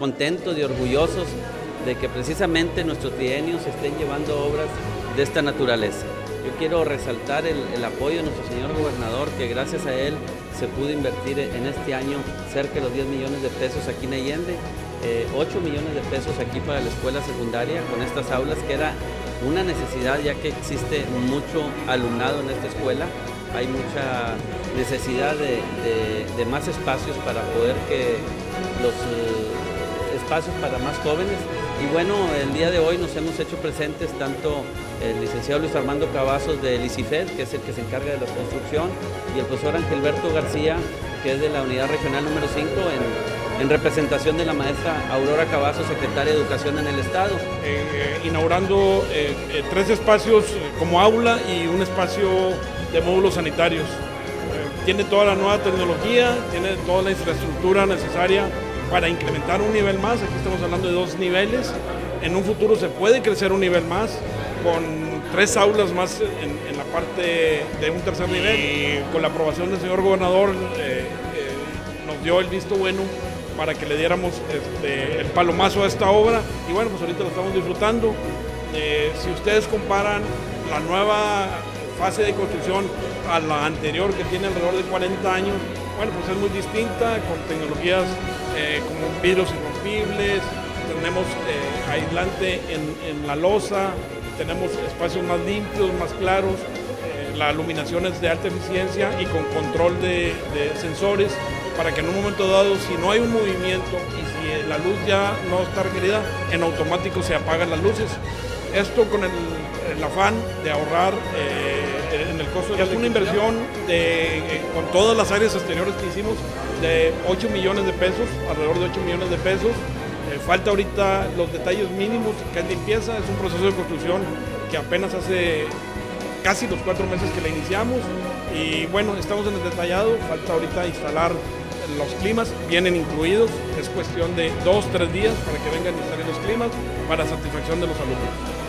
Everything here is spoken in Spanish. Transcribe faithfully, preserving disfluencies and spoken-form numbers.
contentos y orgullosos de que precisamente nuestros trienios estén llevando obras de esta naturaleza. Yo quiero resaltar el, el apoyo de nuestro señor gobernador, que gracias a él se pudo invertir en este año cerca de los diez millones de pesos aquí en Allende, eh, ocho millones de pesos aquí para la escuela secundaria con estas aulas, que era una necesidad ya que existe mucho alumnado en esta escuela. Hay mucha necesidad de, de, de más espacios para poder que los eh, espacios para más jóvenes. Y bueno, el día de hoy nos hemos hecho presentes tanto el licenciado Luis Armando Cavazos del ICIFED, que es el que se encarga de la construcción, y el profesor Angelberto García, que es de la unidad regional número cinco, en, en representación de la maestra Aurora Cavazos, secretaria de Educación en el Estado. Eh, inaugurando eh, eh, tres espacios como aula y un espacio de módulos sanitarios. Eh, tiene toda la nueva tecnología, tiene toda la infraestructura necesaria para incrementar un nivel más. Aquí estamos hablando de dos niveles. En un futuro se puede crecer un nivel más con tres aulas más en, en la parte de un tercer nivel. Y con la aprobación del señor gobernador eh, eh, nos dio el visto bueno para que le diéramos este, el palomazo a esta obra. Y bueno, pues ahorita lo estamos disfrutando. Eh, si ustedes comparan la nueva fase de construcción a la anterior, que tiene alrededor de cuarenta años, bueno, pues es muy distinta, con tecnologías eh, como vidrios irrompibles, tenemos eh, aislante en, en la losa, tenemos espacios más limpios, más claros, eh, la iluminación es de alta eficiencia y con control de, de sensores, para que en un momento dado, si no hay un movimiento y si la luz ya no está requerida, en automático se apagan las luces. Esto con el, el afán de ahorrar eh, en el costo. Es una inversión de, eh, con todas las áreas exteriores que hicimos, de ocho millones de pesos, alrededor de ocho millones de pesos. Eh, falta ahorita los detalles mínimos, que es limpieza. Es un proceso de construcción que apenas hace casi los cuatro meses que la iniciamos. Y bueno, estamos en el detallado, falta ahorita instalar los climas, vienen incluidos, es cuestión de dos, tres días para que vengan a instalar los climas para satisfacción de los alumnos.